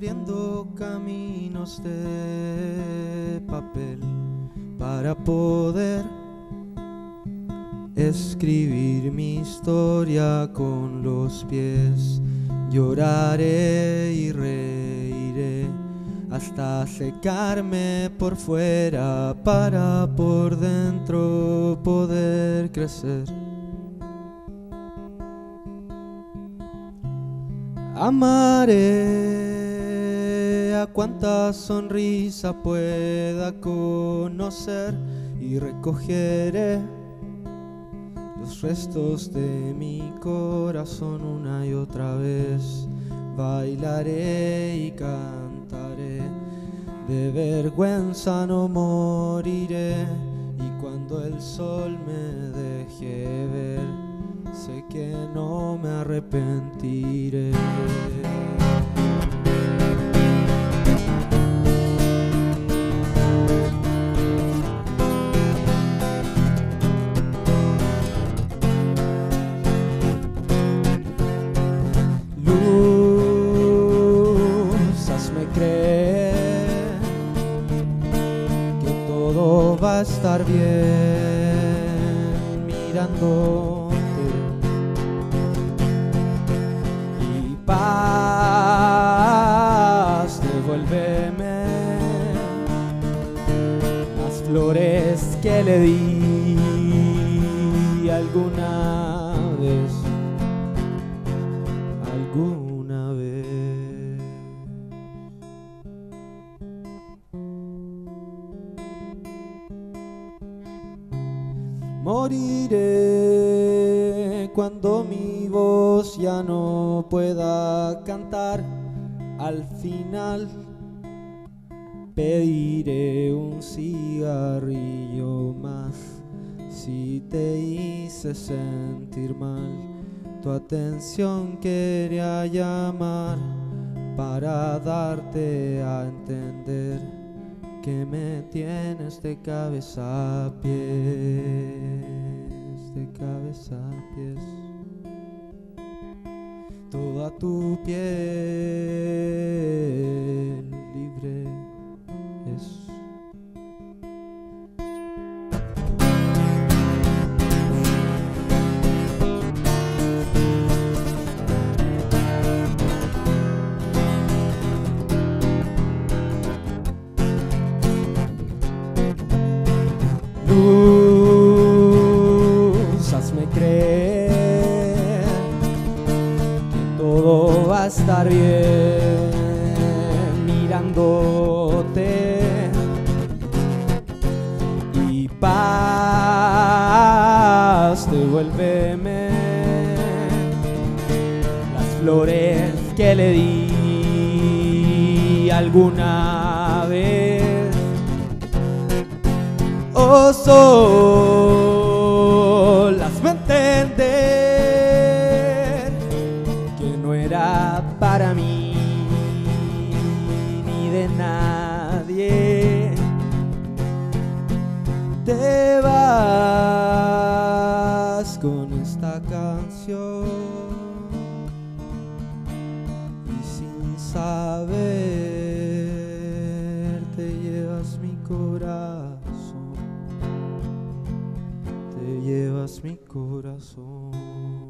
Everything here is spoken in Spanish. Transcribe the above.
abriendo caminos de papel para poder escribir mi historia con los pies. Lloraré y reiré hasta secarme por fuera para por dentro poder crecer. Amaré a cuanta sonrisa pueda conocer y recogeré los restos de mi corazón una y otra vez. Bailaré y cantaré, de vergüenza no moriré, y cuando el sol me deje ver, sé que no me arrepentiré. Luz, hazme creer que todo va a estar bien mirándote, y paz, devuélveme las flores que le di alguna vez. Alguna vez. Moriré cuando mi voz ya no pueda cantar. Al final pediré un cigarrillo más si te hice sentir mal. Tu atención quería llamar para darte a entender que me tienes de cabeza a pies, de cabeza a pies. Toda tu piel libre es. Luz, hazme creer que todo va a estar bien mirándote, y paz, devuélveme las flores que le di alguna vez. Oh sol, hazme entender que no era para mí ni de nadie. Te vas con esta canción y sin saber te llevas mi corazón. Te llevas mi corazón.